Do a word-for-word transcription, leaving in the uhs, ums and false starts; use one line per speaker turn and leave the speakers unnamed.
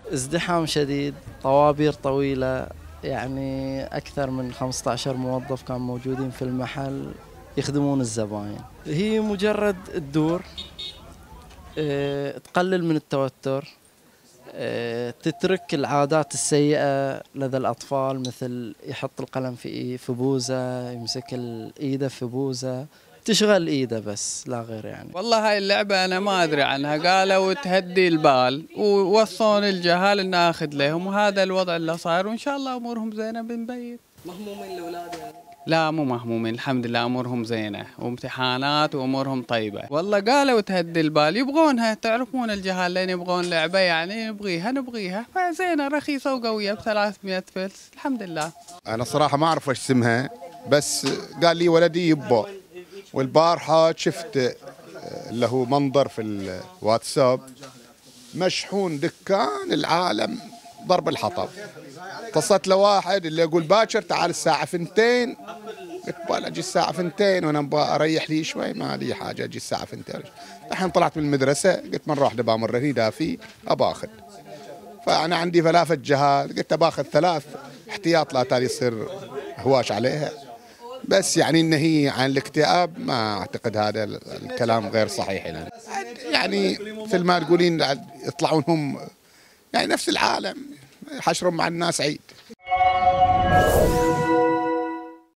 ازدحام شديد، طوابير طويلة، يعني أكثر من خمسة عشر موظف كانوا موجودين في المحل يخدمون الزباين. هي مجرد تدور، اه تقلل من التوتر، اه تترك العادات السيئة لدى الأطفال، مثل يحط القلم في في بوزة، يمسك الإيدة في بوزة، تشغل إيده بس لا غير يعني.
والله هاي اللعبة أنا ما أدري عنها، قالوا تهدي البال ووصون الجهال إن أخذ لهم، وهذا الوضع اللي صار، وإن شاء الله أمورهم زينة بنبين.
مهمومين الأولاد يعني؟
لا مو مهمومين، الحمد لله أمورهم زينة وامتحانات وأمورهم طيبة. والله قالوا تهدي البال، يبغونها، تعرفون الجهال لين يبغون لعبة يعني نبغيها نبغيها، فزينة رخيصة وقوية ب ثلاثمئة فلس الحمد لله.
أنا صراحة ما أعرف وش اسمها، بس قال لي ولدي يبا، والبارحة شفت اللي هو منظر في الواتساب مشحون دكان العالم ضرب الحطب. اتصلت لواحد اللي يقول باكر تعال الساعة ثنتين، قلت بال اجي الساعة ثنتين وانا ابغى اريح لي شوي، ما لي حاجة اجي الساعة ثنتين. الحين طلعت من المدرسة قلت مرة واحدة بامر هني دافي اباخذ، فانا عندي ثلاثة جهال قلت باخذ ثلاث احتياط لا تالي يصير هواش عليها. بس يعني ان هي عن الاكتئاب ما اعتقد هذا الكلام غير صحيح يعني. يعني مثل ما تقولين يطلعون هم يعني نفس العالم، حشرهم مع الناس عيد.